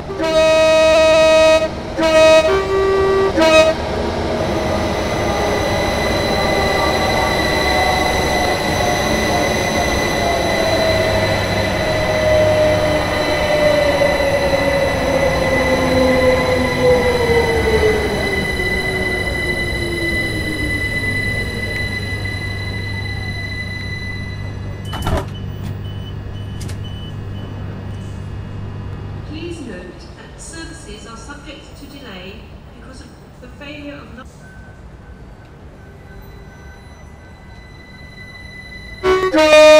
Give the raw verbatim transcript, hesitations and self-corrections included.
Please note that services are subject to delay because of the failure of...